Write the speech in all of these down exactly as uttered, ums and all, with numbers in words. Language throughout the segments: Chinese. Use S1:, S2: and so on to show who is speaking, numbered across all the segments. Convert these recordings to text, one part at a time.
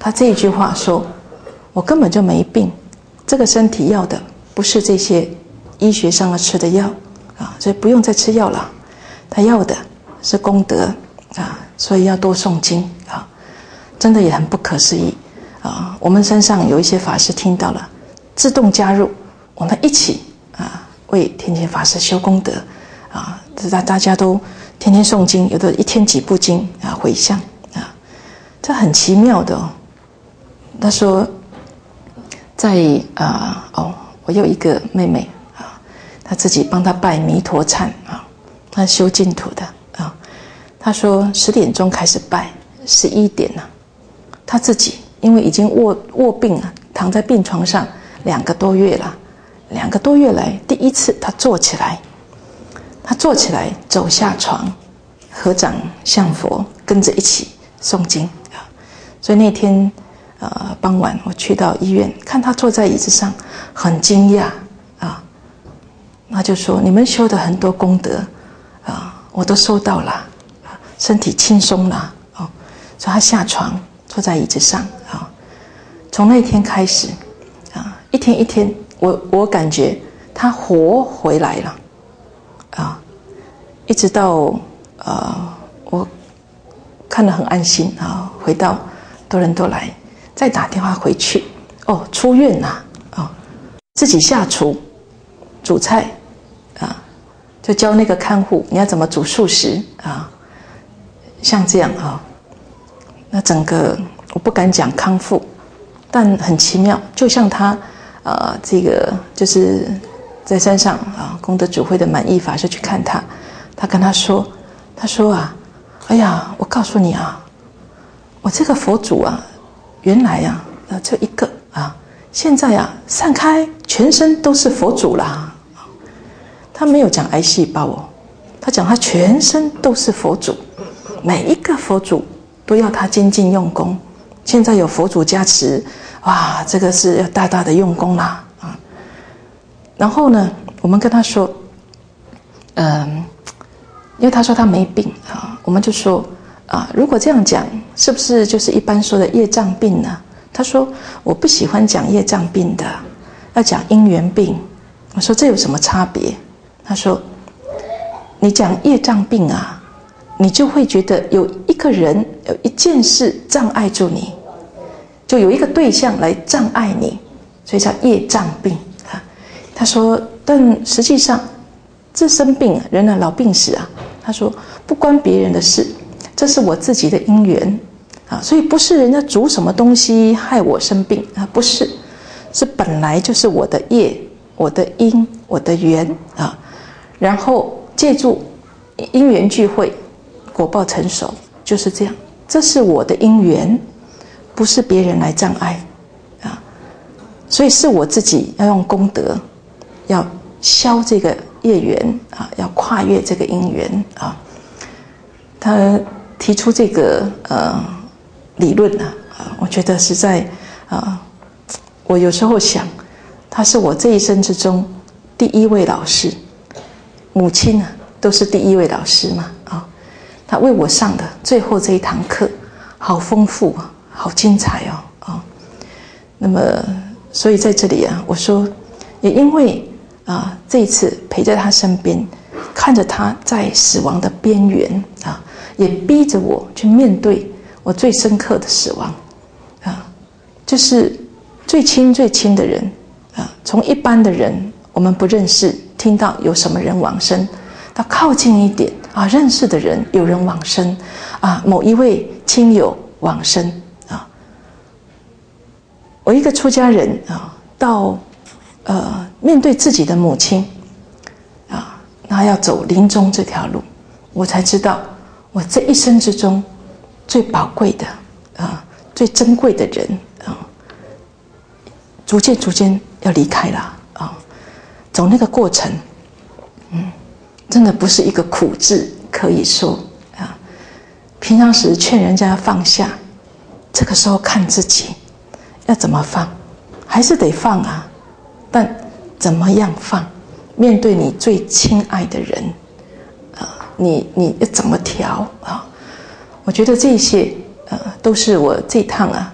S1: 他这一句话说：“我根本就没病，这个身体要的不是这些医学上要吃的药啊，所以不用再吃药了。他要的是功德啊，所以要多诵经啊。”真的也很不可思议啊！我们身上有一些法师听到了，自动加入，我们一起啊为天天法师修功德啊！大大家都天天诵经，有的一天几部经啊回向啊，这很奇妙的哦。他说，在啊哦，我有一个妹妹啊，她自己帮她拜弥陀忏啊，她修净土的啊。她说十点钟开始拜，十一点呢、啊。他自己因为已经卧卧病了，躺在病床上两个多月了，两个多月来第一次他坐起来，他坐起来走下床，合掌向佛，跟着一起诵经啊。所以那天呃傍晚我去到医院，看他坐在椅子上，很惊讶啊，他就说：“你们修的很多功德啊，我都收到了，身体轻松了哦。”所以他下床。坐在椅子上啊，从那天开始啊，一天一天，我我感觉他活回来了啊，一直到呃，我看得很安心啊，回到多伦多来，再打电话回去，哦，出院了啊，自己下厨煮菜啊，就教那个看护你要怎么煮素食啊，像这样啊。那整个我不敢讲康复，但很奇妙，就像他，呃，这个就是在山上啊，功德主会的满意法师去看他，他跟他说，他说啊，哎呀，我告诉你啊，我这个佛祖啊，原来啊，呃，就一个啊，现在啊，散开，全身都是佛祖啦。他没有讲癌细胞哦，他讲他全身都是佛祖，每一个佛祖。都要他精进用功，现在有佛祖加持，哇，这个是要大大的用功啦啊！然后呢，我们跟他说，嗯，因为他说他没病啊，我们就说啊，如果这样讲，是不是就是一般说的业障病呢？他说我不喜欢讲业障病的，要讲因缘病。我说这有什么差别？他说，你讲业障病啊。你就会觉得有一个人有一件事障碍住你，就有一个对象来障碍你，所以叫业障病啊。他说，但实际上这生病，人的老病死啊，他说不关别人的事，这是我自己的因缘啊，所以不是人家煮什么东西害我生病啊，不是，是本来就是我的业、我的因、我的缘啊，然后借助因缘聚会。果报成熟就是这样，这是我的因缘，不是别人来障碍啊，所以是我自己要用功德，要消这个业缘啊，要跨越这个因缘啊。他提出这个呃理论呢、啊，我觉得实在啊，我有时候想，他是我这一生之中第一位老师，母亲啊都是第一位老师嘛啊。他为我上的最后这一堂课，好丰富啊，好精彩哦啊、哦！那么，所以在这里啊，我说，也因为啊，这一次陪在他身边，看着他在死亡的边缘啊，也逼着我去面对我最深刻的死亡啊，就是最亲最亲的人啊，从一般的人我们不认识，听到有什么人往生，到靠近一点。啊，认识的人有人往生，啊，某一位亲友往生啊。我一个出家人啊，到呃面对自己的母亲啊，那要走临终这条路，我才知道我这一生之中最宝贵的啊、最珍贵的人啊，逐渐逐渐要离开了啊，走那个过程，嗯。真的不是一个苦字可以说啊。平常时劝人家放下，这个时候看自己要怎么放，还是得放啊。但怎么样放？面对你最亲爱的人，啊，你你要怎么调啊？我觉得这些呃，都是我这趟啊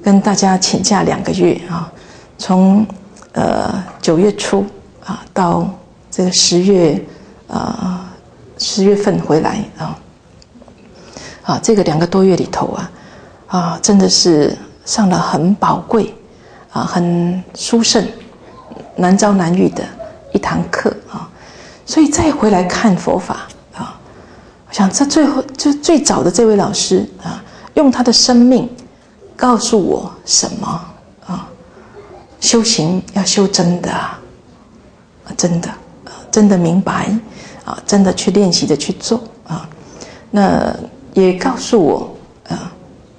S1: 跟大家请假两个月啊，从呃九月初啊到这个十月啊十月份回来啊，啊这个两个多月里头啊啊真的是上了很宝贵啊很殊胜难遭难遇的一堂课啊，所以再回来看佛法啊，我想这最后就最早的这位老师啊，用他的生命告诉我什么啊？修行要修真的啊，真的，真的明白啊，真的去练习的去做啊。那也告诉我啊，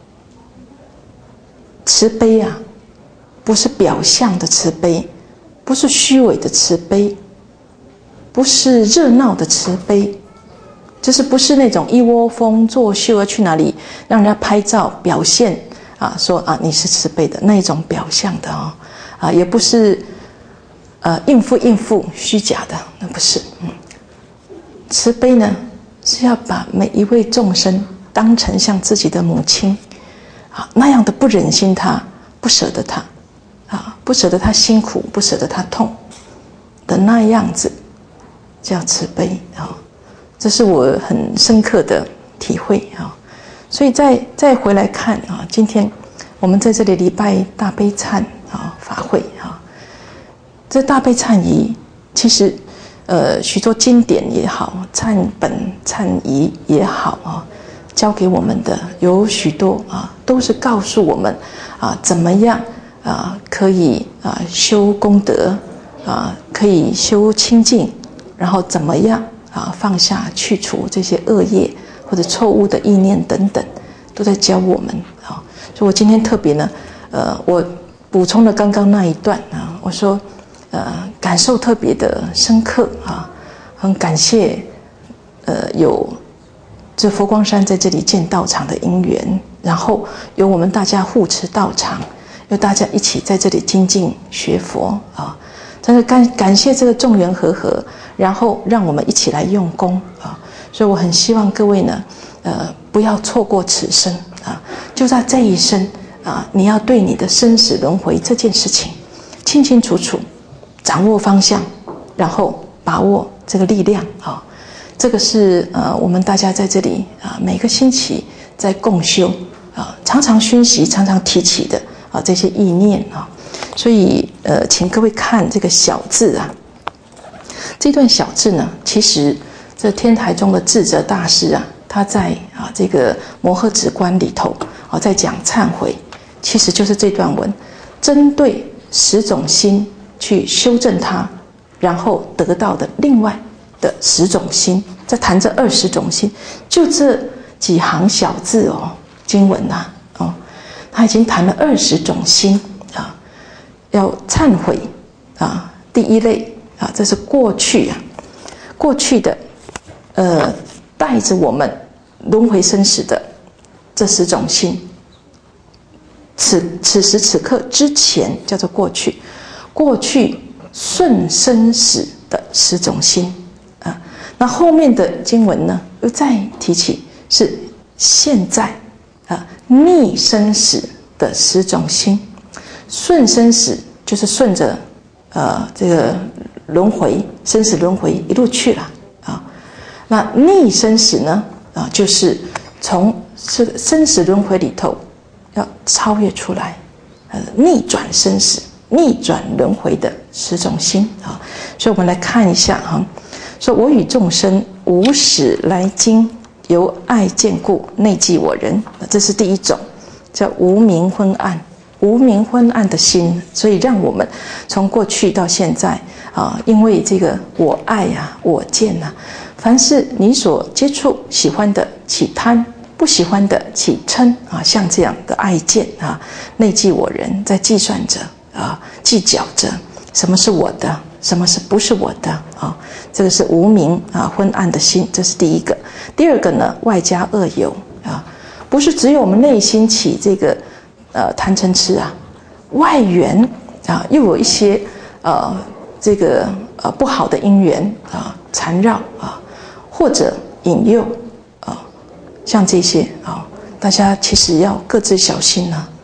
S1: 慈悲啊，不是表象的慈悲，不是虚伪的慈悲，不是热闹的慈悲，就是不是那种一窝蜂作秀要去哪里让人家拍照表现。啊，说啊，你是慈悲的那一种表象的哦，啊，也不是呃应付应付虚假的，那不是。嗯，慈悲呢是要把每一位众生当成像自己的母亲，啊，那样的不忍心他，不舍得他，啊，不舍得他辛苦，不舍得他痛的那样子，叫慈悲啊。这是我很深刻的体会啊。所以再再回来看啊，今天我们在这里礼拜大悲忏啊法会啊，这大悲忏仪其实呃许多经典也好，忏本忏仪也好啊，教给我们的有许多啊，都是告诉我们啊怎么样啊可以啊修功德啊，可以修清净，然后怎么样啊放下去除这些恶业。或者错误的意念等等，都在教我们啊。所以我今天特别呢，呃，我补充了刚刚那一段啊，我说，呃，感受特别的深刻啊，很感谢，呃，有这佛光山在这里建道场的因缘，然后有我们大家护持道场，有大家一起在这里精进学佛啊，真的感感谢这个众缘和合，然后让我们一起来用功啊。所以我很希望各位呢，呃，不要错过此生啊！就在这一生啊，你要对你的生死轮回这件事情清清楚楚，掌握方向，然后把握这个力量啊！这个是呃，我们大家在这里啊，每个星期在共修啊，常常熏习、常常提起的啊这些意念啊，所以呃，请各位看这个小字啊，这段小字呢，其实。这天台宗的智者大师啊，他在啊这个摩诃止观里头啊，在讲忏悔，其实就是这段文，针对十种心去修正它，然后得到的另外的十种心，在谈这二十种心，就这几行小字哦，经文呐、啊、哦，他已经谈了二十种心啊，要忏悔啊，第一类啊，这是过去啊，过去的。呃，带着我们轮回生死的这十种心，此此时此刻之前叫做过去，过去顺生死的十种心啊。那后面的经文呢，又再提起是现在啊逆生死的十种心，顺生死就是顺着呃这个轮回生死轮回一路去了。那逆生死呢？啊，就是从这个生死轮回里头要超越出来，呃，逆转生死、逆转轮回的十种心啊。所以我们来看一下哈，说我与众生无始来今，由爱见故，内记我人。这是第一种，叫无明昏暗。无明昏暗的心，所以让我们从过去到现在啊，因为这个我爱啊，我见啊，凡是你所接触喜欢的起贪，不喜欢的起嗔啊，像这样的爱见啊，内记我人，在计算着啊，计较着什么是我的，什么是不是我的啊？这个是无明啊昏暗的心，这是第一个。第二个呢，外加恶有啊，不是只有我们内心起这个。呃，贪嗔痴啊，外缘啊，又有一些呃，这个呃不好的因缘啊缠绕啊，或者引诱啊，像这些啊，大家其实要各自小心呢、啊，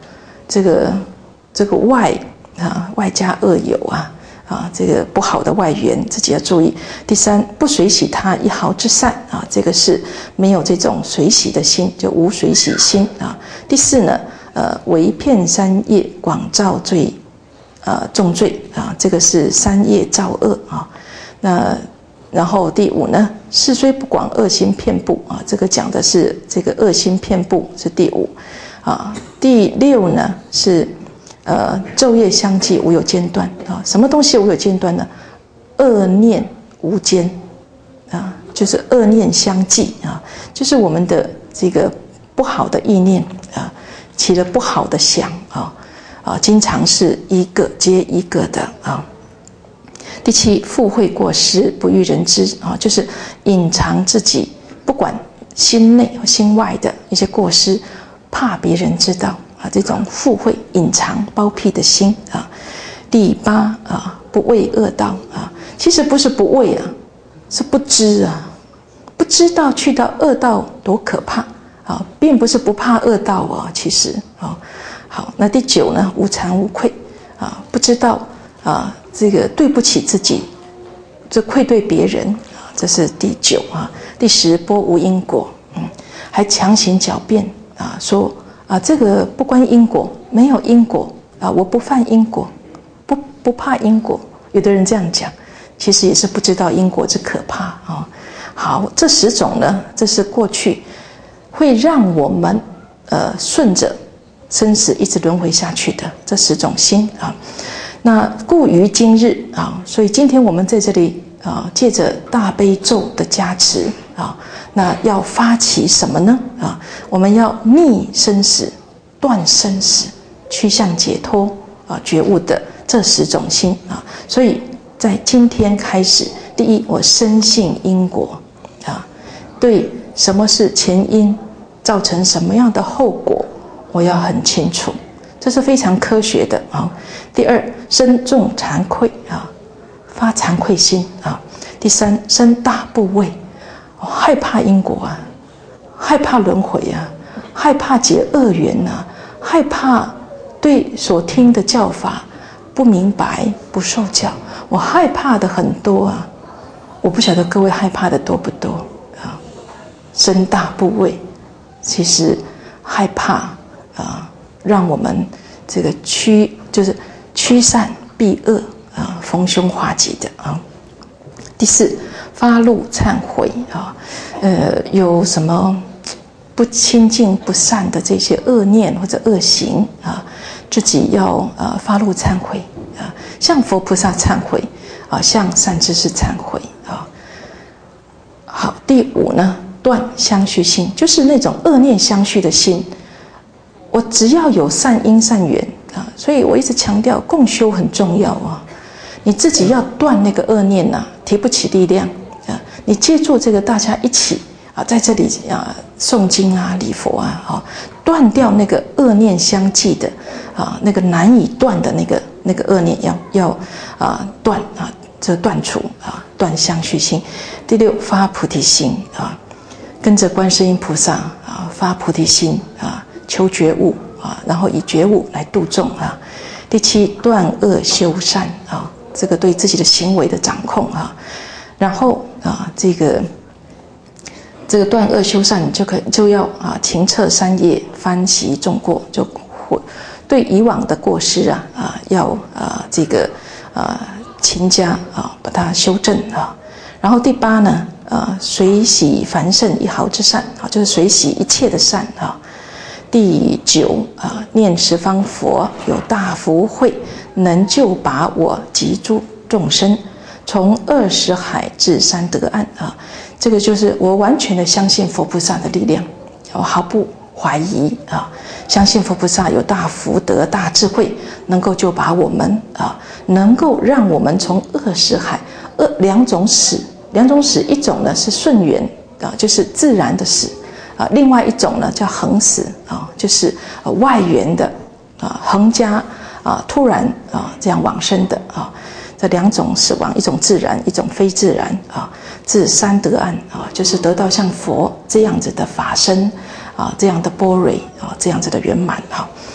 S1: 这个这个外啊外加恶友啊啊这个不好的外缘自己要注意。第三，不随喜他一毫之善啊，这个是没有这种随喜的心，就无随喜心啊。第四呢，呃，为骗三业广造罪，呃重罪啊，这个是三业造恶啊。那然后第五呢，事虽不广，恶心遍布啊，这个讲的是这个恶心遍布是第五啊。第六呢是呃昼夜相继，无有间断啊。什么东西无有间断呢？恶念无间啊，就是恶念相继啊，就是我们的这个不好的意念啊，起了不好的想啊啊，经常是一个接一个的啊。第七，附会过失，不欲人知啊，就是隐藏自己，不管心内和心外的一些过失，怕别人知道啊，这种附会、隐藏、包庇的心啊。第八啊，不畏恶道啊，其实不是不畏啊，是不知啊，不知道去到恶道多可怕啊，并不是不怕恶道啊，其实啊。好，那第九呢，无惭无愧啊，不知道啊。这个对不起自己，这愧对别人啊，这是第九啊。第十，波无因果，嗯，还强行狡辩啊，说啊这个不关因果，没有因果啊，我不犯因果，不不怕因果。有的人这样讲，其实也是不知道因果之可怕啊。好，这十种呢，这是过去会让我们呃顺着生死一直轮回下去的这十种心啊。那故于今日啊，所以今天我们在这里啊，借着大悲咒的加持啊，那要发起什么呢？啊，我们要逆生死、断生死、趋向解脱啊，觉悟的这十种心啊。所以在今天开始，第一，我深信因果啊，对什么是前因，造成什么样的后果，我要很清楚。这是非常科学的啊。第二，深重惭愧啊，发惭愧心啊。第三，深大怖畏，哦，害怕因果啊，害怕轮回啊，害怕结恶缘啊，害怕对所听的教法不明白不受教，我害怕的很多啊。我不晓得各位害怕的多不多啊？深大怖畏，其实害怕啊。让我们这个驱就是驱散避恶啊，逢凶化吉的啊。第四，发露忏悔啊，呃，有什么不清净不善的这些恶念或者恶行啊，自己要呃发露忏悔啊，向佛菩萨忏悔啊，向善知识忏悔啊。好，第五呢，断相续心，就是那种恶念相续的心。我只要有善因善缘啊，所以我一直强调共修很重要啊。你自己要断那个恶念呐、啊，提不起力量啊。你借助这个大家一起啊，在这里啊诵经啊、礼佛啊，啊，断掉那个恶念相继的啊，那个难以断的那个那个恶念要要啊断啊，这断除啊，断相续心。第六，发菩提心啊，跟着观世音菩萨啊发菩提心啊。求觉悟啊，然后以觉悟来度众啊。第七，断恶修善啊，这个对自己的行为的掌控啊。然后啊，这个这个断恶修善，就可就要啊勤策三业，翻习众过，就对以往的过失啊啊要啊这个啊勤加啊把它修正啊。然后第八呢啊随喜凡圣一毫之善啊，就是随喜一切的善啊。第九啊，念十方佛有大福慧，能救拔我及诸众生，从二十海至三得岸啊。这个就是我完全的相信佛菩萨的力量，我毫不怀疑啊，相信佛菩萨有大福德、大智慧，能够救拔我们啊，能够让我们从二十海二两种死，两种死，一种呢是顺缘啊，就是自然的死。啊，另外一种呢叫横死啊，就是呃外缘的啊，横加啊突然啊这样往生的啊，这两种死亡，一种自然，一种非自然啊。至三得岸啊，就是得到像佛这样子的法身啊，这样的般若啊，这样子的圆满哈。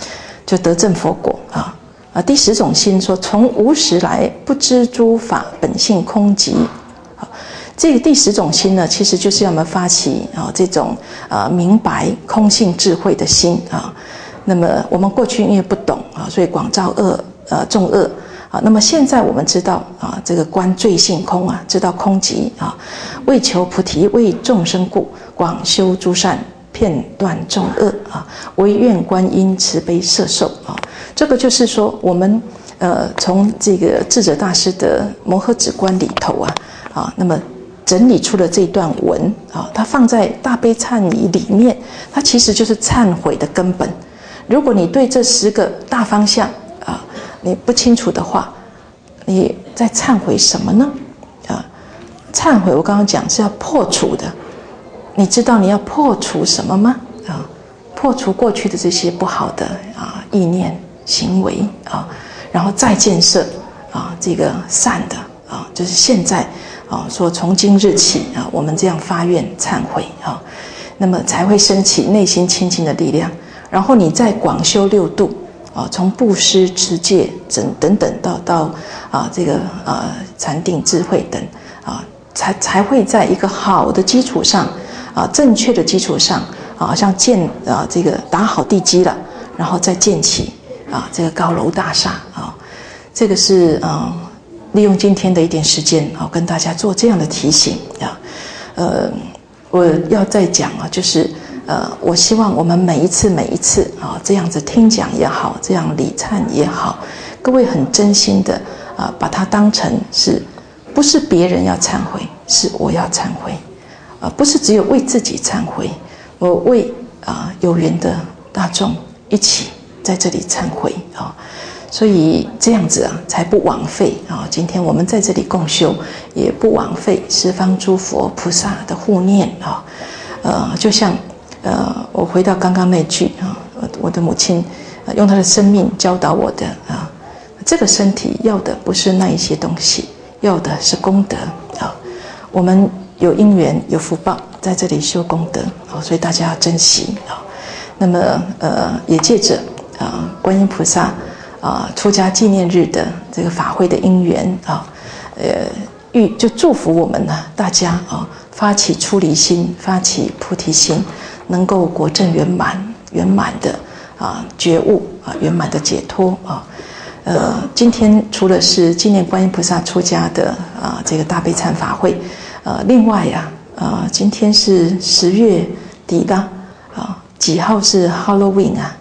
S1: 就得正佛果啊啊。第十种心说，从无始来不知诸法本性空寂。啊，这个第十种心呢，其实就是要我们发起啊这种啊明白空性智慧的心啊。那么我们过去因为不懂啊，所以广造恶呃众恶。啊，那么现在我们知道啊，这个观罪性空啊，知道空寂啊，为求菩提，为众生故，广修诸善，片断众恶啊，唯愿观音慈悲摄受啊。这个就是说，我们呃从这个智者大师的摩诃止观里头啊啊，那么整理出了这段文啊，它放在大悲忏仪里面，它其实就是忏悔的根本。如果你对这十个大方向啊，你不清楚的话，你在忏悔什么呢？啊，忏悔我刚刚讲是要破除的，你知道你要破除什么吗？啊，破除过去的这些不好的啊意念行为啊，然后再建设啊这个善的啊，就是现在啊说从今日起啊，我们这样发愿忏悔啊，那么才会升起内心清净的力量，然后你再广修六度。啊，从布施、持戒等等等到到啊这个啊禅定、智慧等啊，才才会在一个好的基础上啊，正确的基础上啊，像建啊这个打好地基了，然后再建起啊这个高楼大厦啊，这个是啊利用今天的一点时间啊，跟大家做这样的提醒啊，呃，我要再讲啊，就是。呃，我希望我们每一次每一次啊，这样子听讲也好，这样礼忏也好，各位很真心的啊，把它当成是，不是别人要忏悔，是我要忏悔，啊，不是只有为自己忏悔，我为啊有缘的大众一起在这里忏悔啊，所以这样子啊，才不枉费啊。今天我们在这里共修，也不枉费十方诸佛菩萨的护念啊，呃，就像。呃，我回到刚刚那句啊，我的母亲、呃、用她的生命教导我的啊，这个身体要的不是那一些东西，要的是功德啊。我们有因缘有福报在这里修功德啊，所以大家要珍惜啊。那么呃，也借着啊观音菩萨啊出家纪念日的这个法会的因缘啊，呃，预就祝福我们呢、啊、大家啊发起出离心，发起菩提心。能够果证圆满圆满的啊觉悟啊圆满的解脱啊，呃，今天除了是纪念观音菩萨出家的啊这个大悲忏法会，呃，另外呀啊，今天是十月底啦啊，几号是 Halloween 啊？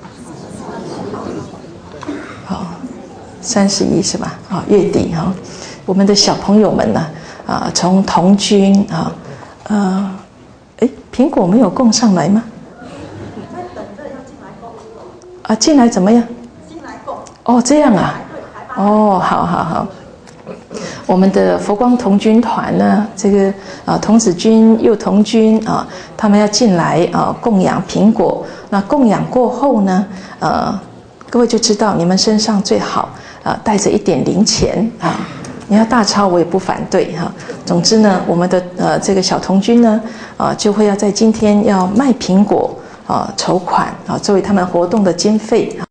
S1: 好，三十一是吧？啊，月底哈、啊，我们的小朋友们呢啊，从童军啊，呃。哎，苹果没有供上来吗？在等着要进来供。啊，进来怎么样？进来供。哦，这样啊。哦，好好好。我们的佛光童军团呢，这个啊童子军、幼童军啊，他们要进来啊供养苹果。那供养过后呢，呃，各位就知道你们身上最好啊带着一点零钱啊。你要大钞我也不反对哈。总之呢，我们的呃这个小童军呢，啊就会要在今天要卖苹果啊筹款啊，作为他们活动的经费啊。